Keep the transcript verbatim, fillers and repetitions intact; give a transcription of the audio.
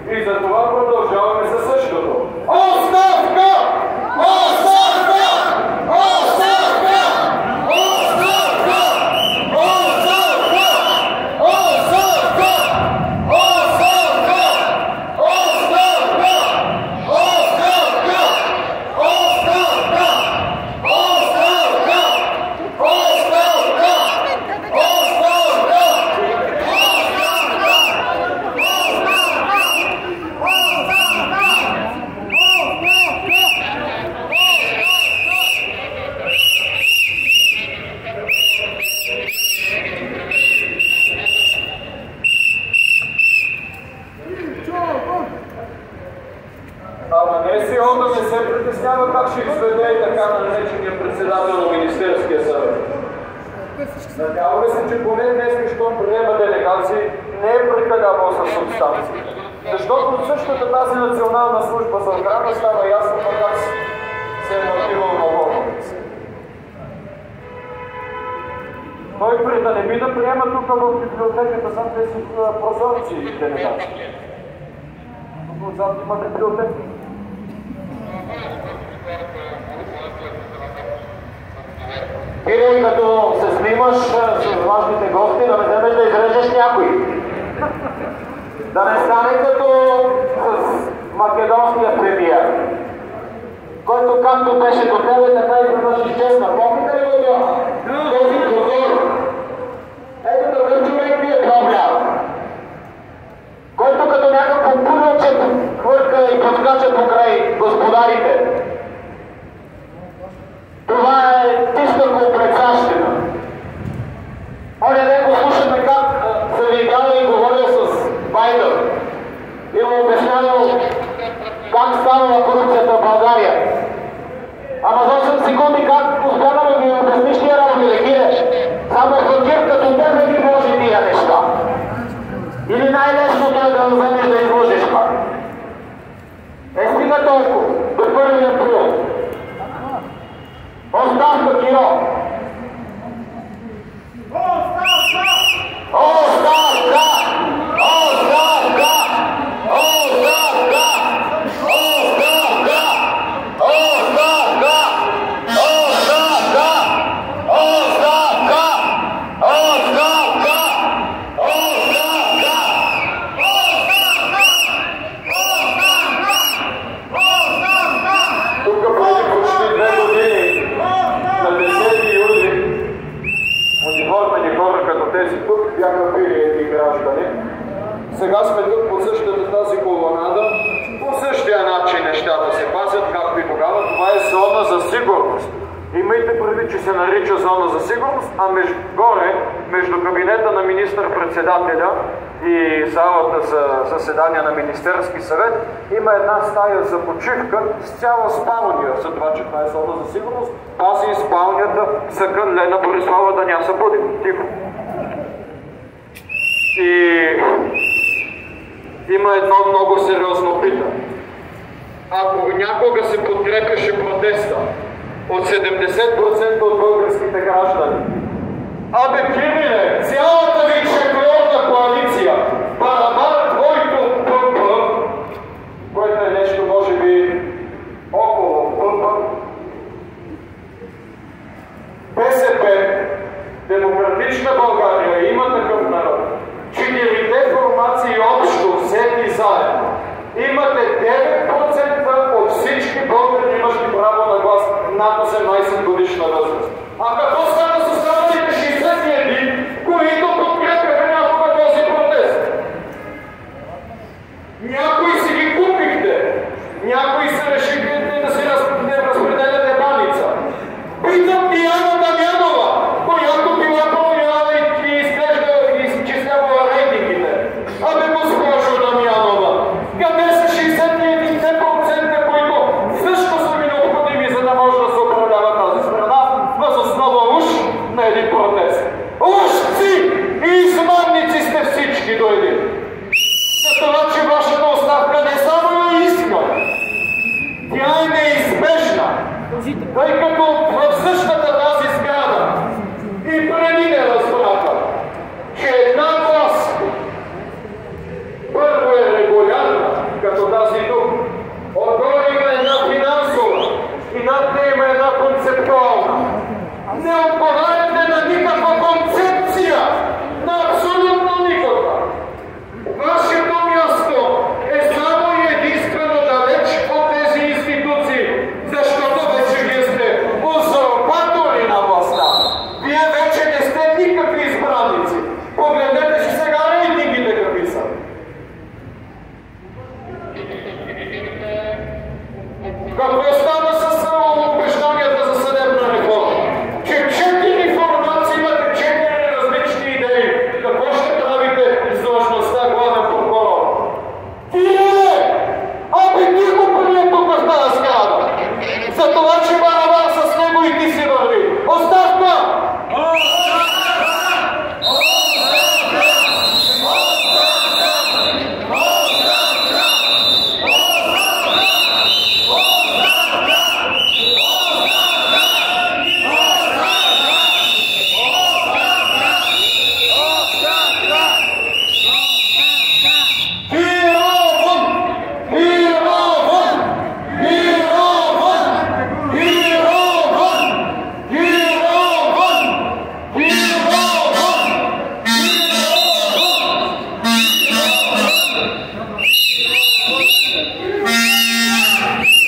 И за това продължаваме със същото. Оставка! Оставка! Оставка! Оставка! Оставка! Оставка! Оставка! Оставка! Оставка! Оставка! Оставка! Оставка! Ама не си он да не се притеснява как ще изведе и така наречения председател на Министерския съвет. Надяваме се, че поне днес, щом приема делегации, не е прекалявал със субстанции. Защото от същата тази национална служба за охрана става ясно как се е мотивал на Логовец. Той при да не би да приема тук в библиотеката сам тези прозорци и делегации. Тук отзад има библиотека. Или като се снимаш с важните гости, да не вземеш да изрежеш някой. Да не стане като с македонския премиер, който както беше до тебе, така и веднъж изчезна. Помните ли го това? Този прозор. Ето такъв човек ви е проблем, който като някакво пудълче хвърка и подскача покрай господарите. Това е чиста комплексащина. Оня ден го слушаме как се видява и говоря с Байден и му обяснявал как станала корупцията в България. Ама за осем секунди как успява да ги обясниш тия работи, да гидеш. Само факир като тебе ги може тия неща. Или най-лесното е да вземеш да изложиш пак. Е, стига толкова до първи април. Оставка, Киро! Оставка! Оставка! Оставка! Оставка! Оставка! Оставка! Оставка! Оставка! Оставка! Оставка! Тук преди почти две години, на десети юли, униформени хора като тези тук бяха били едни граждани. Сега сме тук по същата тази колонада, по същия начин нещата се пазят, както и тогава. Това е зона за сигурност. Имайте предвид, че се нарича зона за сигурност, а между, горе, между кабинета на министър-председателя и залата за заседания на Министерски съвет, има една стая за почивка с цяла спалня. За това, че това е зона за сигурност, пази и спалнята съкън Лена Борислава да ня събуди. Тихо. И има едно много сериозно питане. Ако някога се подкрепяше протеста от седемдесет процента от българските граждани, абе, Кириле, цялата ви четвърта коалиция, барабар твоето ПП, което е нещо, може би, около ПП, БСП, Демократична България, Има такъв народ, четирите формации общо, взети заедно, имате девет процента от всички българи, имащи право на глас над осемнадесет годишна възраст. А какво стана с останалите шейсет и един, които подкрепяха някога този протест? Някои си ги купихте, някои са решили да си разпределяте баница. Питам Диана Дамянова, която била по-голяма и изглежда и изчислявала рейтингите. Абе, госпожо Дамянова, къде са шейсет и един процента, които също са ми необходими, за да може да се управлява тази страна, въз основа уж на един протест? Лъжци и Thank you.